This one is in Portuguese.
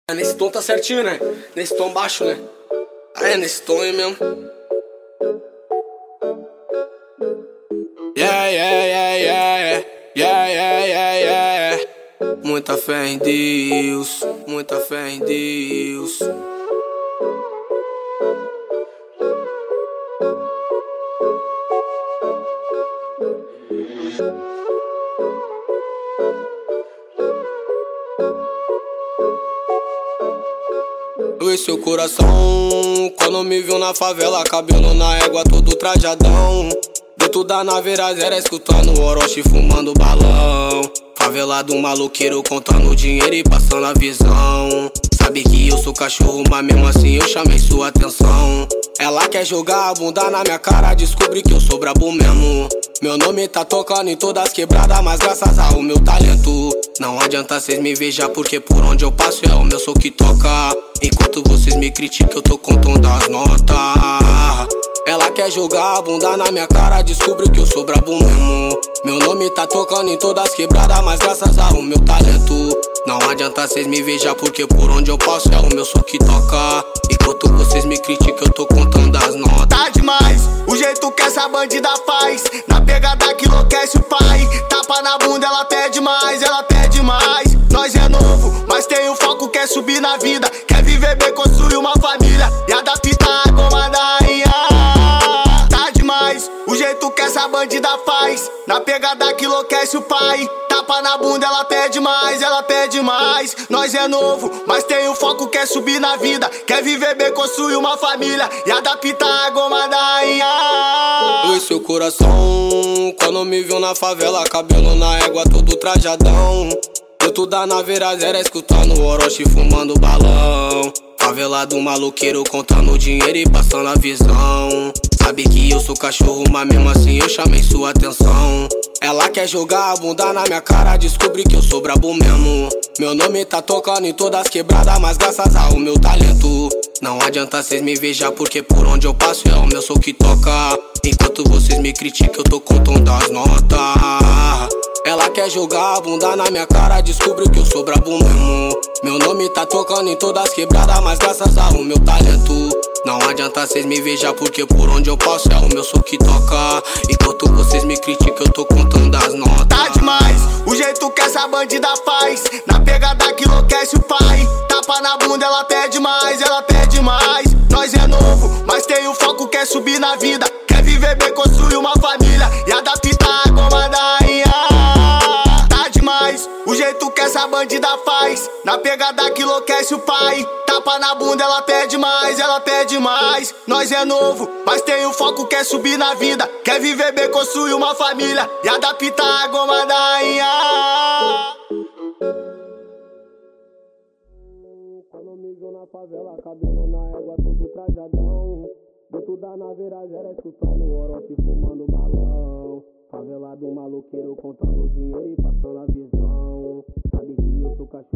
Nesse tom tá certinho, né? Nesse tom baixo, né? Ah, é nesse tom aí mesmo. Yeah, yeah, yeah, yeah, yeah, yeah, yeah, yeah. Muita fé em Deus, muita fé em Deus. E seu coração, quando me viu na favela, cabelo na égua, todo trajadão. Dentro da naveira zero, escutando Orochi, fumando balão. Favelado maloqueiro, contando dinheiro e passando a visão. Sabe que eu sou cachorro, mas mesmo assim eu chamei sua atenção. Ela quer jogar a bunda na minha cara, descobri que eu sou brabo mesmo. Meu nome tá tocando em todas as quebradas, mas graças ao meu talento. Não adianta cês me vejar, porque por onde eu passo é o meu som que toca. Enquanto vocês me criticam, eu tô contando as notas. Ela quer jogar a bunda na minha cara, descobri que eu sou brabo mesmo. Meu nome tá tocando em todas as quebradas, mas graças ao meu talento. Não adianta cês me vejar, porque por onde eu passo é o meu som que toca. Enquanto vocês me criticam, eu tô contando as notas. Tá demais o jeito que essa bandida faz, na pegada que enlouquece o pai. Tapa na bunda, ela pede mais, ela pede mais. Nós é novo, mas tem um foco, quer subir na vida. Quer viver bem, construir uma família e adaptar a goma da rainha. Tá demais o jeito que essa bandida faz, na pegada que enlouquece o pai. Tapa na bunda, ela pede mais, ela pede mais. Nós é novo, mas tem um foco, quer subir na vida. Quer viver bem, construir uma família e adaptar a goma da rainha. E seu coração, quando me viu na favela, cabelo na égua, todo trajadão. Dentro da naveira zero, escutando Orochi, fumando balão. Favelado maloqueiro, contando dinheiro e passando a visão. Sabe que eu sou cachorro, mas mesmo assim eu chamei sua atenção. Ela quer jogar a bunda na minha cara, descobri que eu sou brabo mesmo. Meu nome tá tocando em todas as quebradas, mas graças ao meu talento. Não adianta cês me vejar, porque por onde eu passo é o meu som que toca. Enquanto vocês me criticam, eu tô contando as notas. Ela quer jogar a bunda na minha cara, descobri que eu sou brabo mesmo. Meu nome tá tocando em todas as quebradas, mas graças ao meu talento. Não adianta cês me vejar, porque por onde eu passo é o meu som que toca. Enquanto vocês me criticam, eu tô contando as notas. Tá demais o jeito que essa bandida faz, na pegada que enlouquece o pai. Tapa na bunda, ela pede mais, ela pede mais. Nós é novo, mas tem um foco, quer subir na vida. Quer viver bem, construir uma família e adaptar a goma da rainha. Tá demais o jeito que essa bandida faz, na pegada que enlouquece o pai. Tapa na bunda, ela pede mais, ela pede mais. Nós é novo, mas tem um foco, quer subir na vida. Quer viver bem, construir uma família e adaptar a goma da rainha. Quando me viu na favela, cabelo na égua, todo trajadão. Dentro da naveira zero, escutando Orochi, fumando balão. Favelado maloqueiro, contando dinheiro e passando a visão. Sabe que eu sou cachorro.